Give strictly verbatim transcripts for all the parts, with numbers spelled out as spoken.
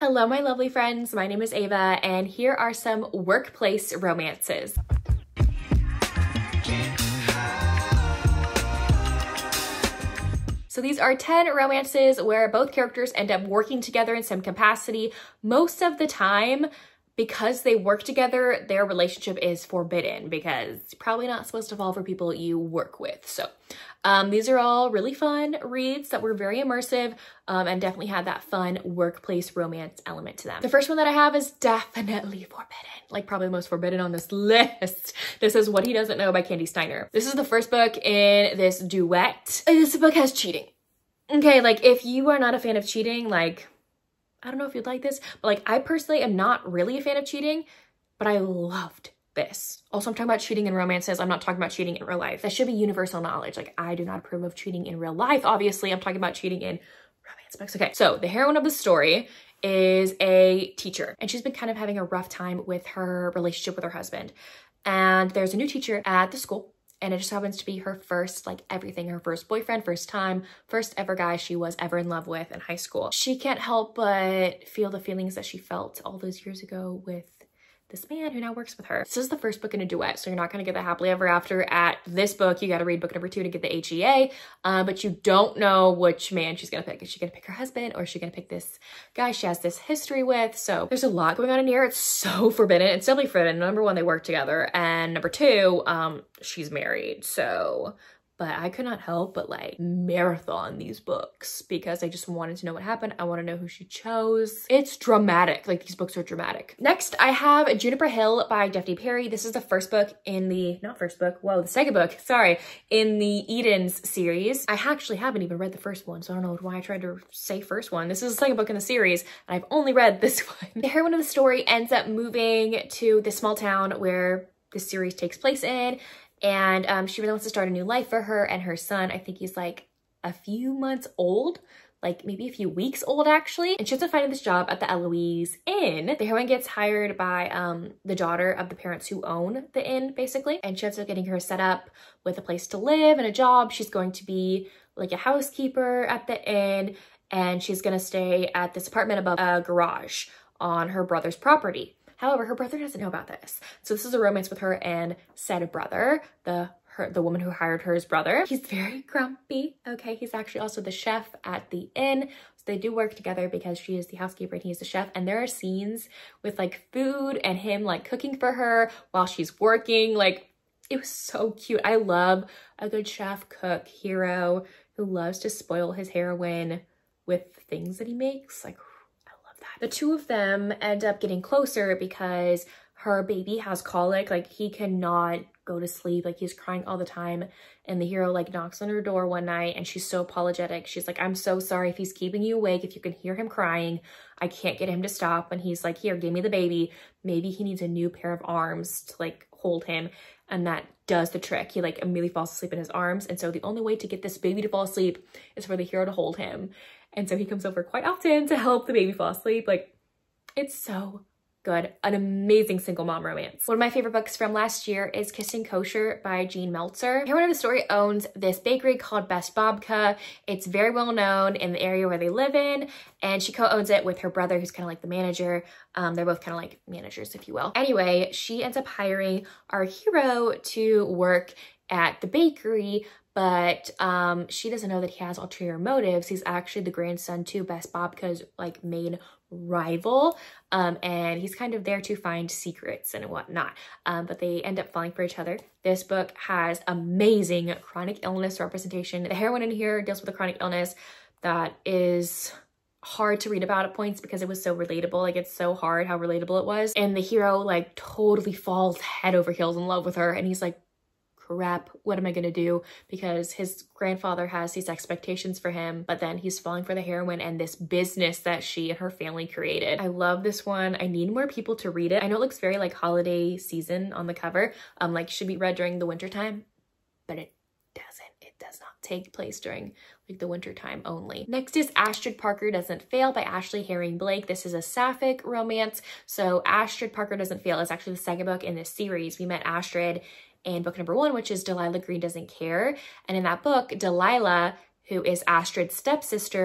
Hello, my lovely friends. My name is Ava, and here are some workplace romances. So these are ten romances where both characters end up working together in some capacity. Most of the time, because they work together, their relationship is forbidden because it's probably not supposed to fall for people you work with. So um, these are all really fun reads that were very immersive um, and definitely had that fun workplace romance element to them. The first one that I have is definitely forbidden, like probably the most forbidden on this list. This is What He Doesn't Know by Candy Steiner. This is the first book in this duet. This book has cheating. Okay, like if you are not a fan of cheating, like, I don't know if you'd like this, but like I personally am not really a fan of cheating, but I loved this. Also, I'm talking about cheating in romances. I'm not talking about cheating in real life. That should be universal knowledge. Like I do not approve of cheating in real life. Obviously, I'm talking about cheating in romance books. Okay, so the heroine of the story is a teacher and she's been kind of having a rough time with her relationship with her husband. And there's a new teacher at the school. And it just happens to be her first, like everything, her first boyfriend, first time, first ever guy she was ever in love with in high school. She can't help but feel the feelings that she felt all those years ago with this man who now works with her. This is the first book in a duet, so you're not gonna get the happily ever after at this book. You gotta read book number two to get the H E A, uh, but you don't know which man she's gonna pick. Is she gonna pick her husband or is she gonna pick this guy she has this history with? So there's a lot going on in here. It's so forbidden. It's definitely forbidden. Number one, they work together, and number two, um, she's married, so. But I could not help but like marathon these books because I just wanted to know what happened. I want to know who she chose. It's dramatic. Like these books are dramatic. Next, I have Juniper Hill by Daphne Perry. This is the first book in the, not first book, whoa, the second book, sorry, in the Edens series. I actually haven't even read the first one, so I don't know why I tried to say first one. This is the second book in the series, and I've only read this one. The heroine of the story ends up moving to this small town where this series takes place in. And um, she really wants to start a new life for her and her son. I think he's like a few months old, like maybe a few weeks old actually. And she ends up finding this job at the Eloise Inn. The heroine gets hired by um, the daughter of the parents who own the inn basically. And she ends up getting her set up with a place to live and a job. She's going to be like a housekeeper at the inn, and she's gonna stay at this apartment above a garage on her brother's property. However, her brother doesn't know about this. So this is a romance with her and said brother, the her, the woman who hired her as brother. He's very grumpy, okay? He's actually also the chef at the inn. So they do work together because she is the housekeeper and he's the chef. And there are scenes with like food and him like cooking for her while she's working. Like it was so cute. I love a good chef, cook, hero who loves to spoil his heroine with things that he makes. Like, the two of them end up getting closer because her baby has colic. Like he cannot go to sleep. Like he's crying all the time. And the hero like knocks on her door one night and she's so apologetic. She's like, I'm so sorry if he's keeping you awake. If you can hear him crying, I can't get him to stop. And he's like, here, give me the baby. Maybe he needs a new pair of arms to like hold him. And that does the trick. He like immediately falls asleep in his arms. And so the only way to get this baby to fall asleep is for the hero to hold him. And so he comes over quite often to help the baby fall asleep. Like, it's so good. An amazing single mom romance. One of my favorite books from last year is Kissing Kosher by Jean Meltzer. The heroine of the story owns this bakery called Best Babka. It's very well known in the area where they live in, and she co-owns it with her brother, who's kind of like the manager. Um, they're both kind of like managers, if you will. Anyway, she ends up hiring our hero to work at the bakery, but um, she doesn't know that he has ulterior motives. He's actually the grandson to Best Babka's like main rival, um, and he's kind of there to find secrets and whatnot, um, but they end up falling for each other. This book has amazing chronic illness representation. The heroine in here deals with a chronic illness that is hard to read about at points because it was so relatable. Like it's so hard how relatable it was, and the hero like totally falls head over heels in love with her, and he's like, crap, what am I gonna do? Because his grandfather has these expectations for him, but then he's falling for the heroine and this business that she and her family created. I love this one. I need more people to read it. I know it looks very like holiday season on the cover, um, like should be read during the winter time, but it doesn't. It does not take place during like the winter time only. Next is Astrid Parker Doesn't Fail by Ashley Herring Blake. This is a sapphic romance. So Astrid Parker Doesn't Fail is actually the second book in this series. We met Astrid in book number one, which is Delilah Green Doesn't Care. And in that book, Delilah, who is Astrid's stepsister,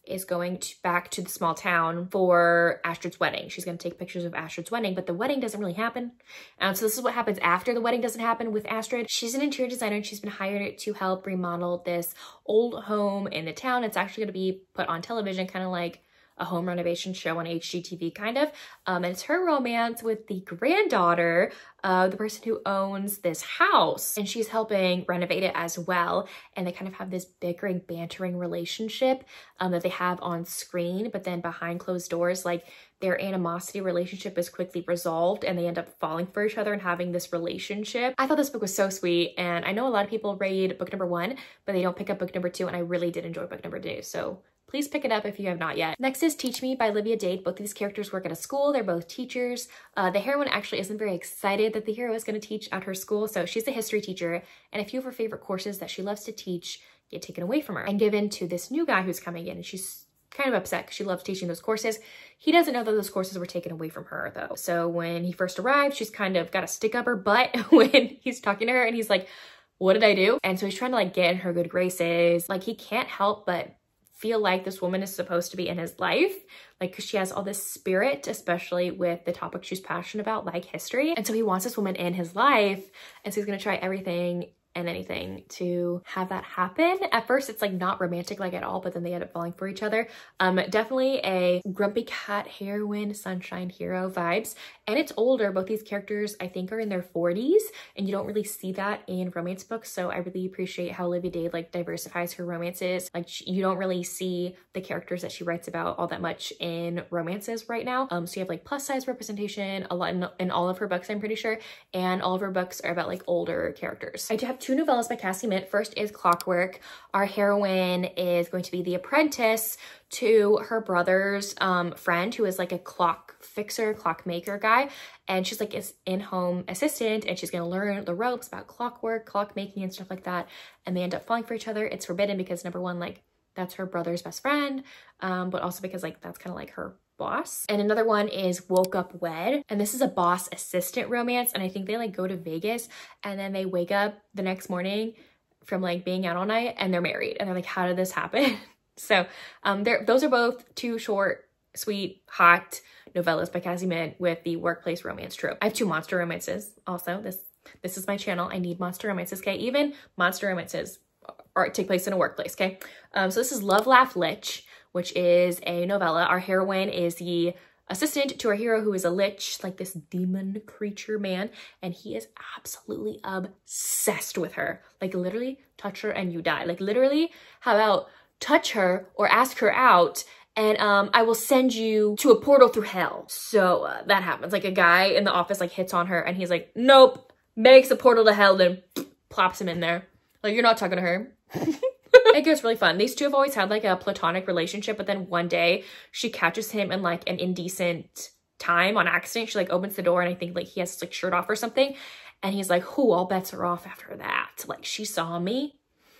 is going to back to the small town for Astrid's wedding. She's going to take pictures of Astrid's wedding, but the wedding doesn't really happen. Um, so this is what happens after the wedding doesn't happen with Astrid. She's an interior designer and she's been hired to help remodel this old home in the town. It's actually going to be put on television, kind of like a home renovation show on H G T V kind of. Um, and it's her romance with the granddaughter of the person who owns this house. And she's helping renovate it as well. And they kind of have this bickering, bantering relationship um, that they have on screen. But then behind closed doors, like their animosity relationship is quickly resolved and they end up falling for each other and having this relationship. I thought this book was so sweet. And I know a lot of people read book number one, but they don't pick up book number two. And I really did enjoy book number two. So please pick it up if you have not yet. Next is Teach Me by Olivia Dade. Both of these characters work at a school. They're both teachers. Uh, the heroine actually isn't very excited that the hero is going to teach at her school. So she's a history teacher and a few of her favorite courses that she loves to teach get taken away from her and given to this new guy who's coming in. And she's kind of upset because she loves teaching those courses. He doesn't know that those courses were taken away from her though. So when he first arrived, she's kind of got to stick up her butt when he's talking to her and he's like, what did I do? And so he's trying to like get in her good graces. Like he can't help but feel like this woman is supposed to be in his life, like because she has all this spirit, especially with the topic she's passionate about, like history. And so he wants this woman in his life, and so he's gonna try everything and anything to have that happen. At first it's like not romantic like at all, but then they end up falling for each other. Um, definitely a grumpy cat heroine, sunshine hero vibes. And it's older. Both these characters I think are in their forties and you don't really see that in romance books. So I really appreciate how Olivia Dade like diversifies her romances. Like you don't really see the characters that she writes about all that much in romances right now. Um, so you have like plus size representation a lot in, in all of her books, I'm pretty sure. And all of her books are about like older characters. I do have two novellas by Cassie Mint. First is Clockwork. Our heroine is going to be the apprentice to her brother's um, friend who is like a clock fixer, clockmaker guy. And she's like an in-home assistant and she's gonna learn the ropes about clockwork, clockmaking and stuff like that. And they end up falling for each other. It's forbidden because number one, like that's her brother's best friend, um, but also because like that's kind of like her boss. And another one is Woke Up Wed, and this is a boss assistant romance, and I think they like go to Vegas and then they wake up the next morning from like being out all night and they're married and they're like, how did this happen? So um they're those are both two short, sweet, hot novellas by Cassie Mint with the workplace romance trope. I have two monster romances also. This this is my channel. I need monster romances, okay? Even monster romances are take place in a workplace, okay? Um, so this is Love Laugh Lich, which is a novella. Our heroine is the assistant to our hero who is a lich, like this demon creature man, and he is absolutely obsessed with her. Like literally touch her and you die. Like literally, how about touch her or ask her out and um, I will send you to a portal through hell. So uh, that happens. Like a guy in the office like hits on her and he's like, nope, makes a portal to hell, then plops him in there. Like you're not talking to her. It gets really fun. These two have always had like a platonic relationship, but then one day she catches him in like an indecent time on accident. She like opens the door and I think like he has his like shirt off or something. And he's like, whoo, all bets are off after that. Like she saw me.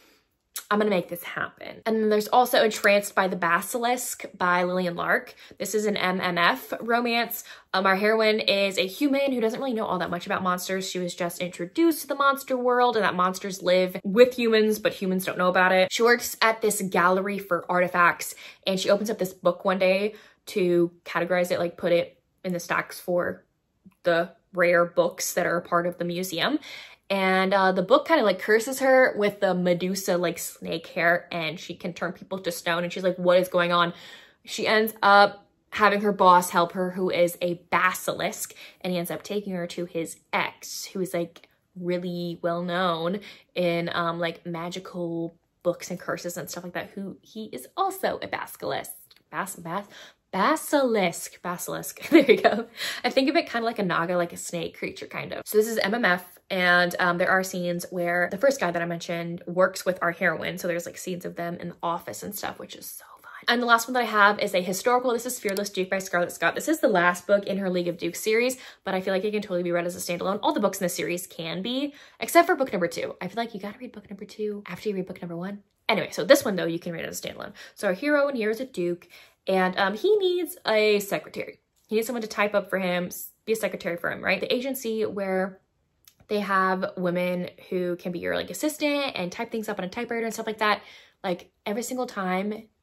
I'm gonna make this happen. And then there's also Entranced by the Basilisk by Lillian Lark. This is an M M F romance. Um, our heroine is a human who doesn't really know all that much about monsters. She was just introduced to the monster world and that monsters live with humans, but humans don't know about it. She works at this gallery for artifacts and she opens up this book one day to categorize it, like put it in the stacks for the rare books that are a part of the museum. And uh, the book kind of like curses her with the Medusa like snake hair and she can turn people to stone and she's like, what is going on? She ends up having her boss help her, who is a basilisk, and he ends up taking her to his ex, who is like really well known in um, like magical books and curses and stuff like that, who he is also a basilisk. Bas bas Basilisk, basilisk, there you go. I think of it kind of like a naga, like a snake creature kind of. So this is M M F and um, there are scenes where the first guy that I mentioned works with our heroine. So there's like scenes of them in the office and stuff, which is so fun. And the last one that I have is a historical. This is Fearless Duke by Scarlett Scott. This is the last book in her League of Dukes series, but I feel like it can totally be read as a standalone. All the books in the series can be, except for book number two. I feel like you gotta read book number two after you read book number one. Anyway, so this one though, you can read it as a standalone. So our hero in here is a duke. And um, he needs a secretary. He needs someone to type up for him, be a secretary for him, right? The agency where they have women who can be your like assistant and type things up on a typewriter and stuff like that. Like every single time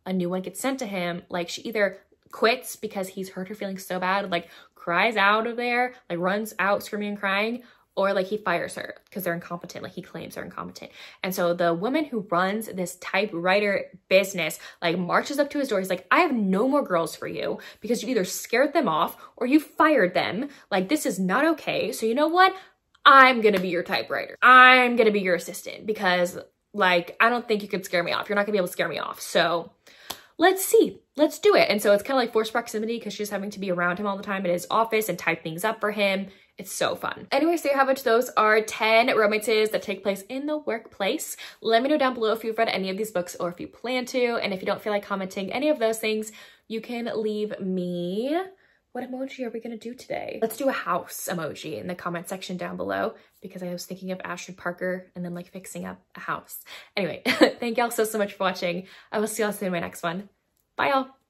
a new one gets sent to him, like she either quits because he's hurt her feelings so bad, like cries out of there, like runs out screaming and crying, or like he fires her because they're incompetent, like he claims they're incompetent. And so the woman who runs this typewriter business like marches up to his door. He's like, I have no more girls for you because you either scared them off or you fired them. Like, this is not okay. So you know what? I'm gonna be your typewriter. I'm gonna be your assistant because like, I don't think you can scare me off. You're not gonna be able to scare me off. So let's see, let's do it. And so it's kind of like forced proximity because she's having to be around him all the time in his office and type things up for him. It's so fun. Anyway, so you have it. Those are ten romances that take place in the workplace. Let me know down below if you've read any of these books or if you plan to. And if you don't feel like commenting any of those things, you can leave me, what emoji are we gonna do today? Let's do a house emoji in the comment section down below because I was thinking of Ashford Parker and then like fixing up a house. Anyway, thank y'all so, so much for watching. I will see y'all soon in my next one. Bye y'all.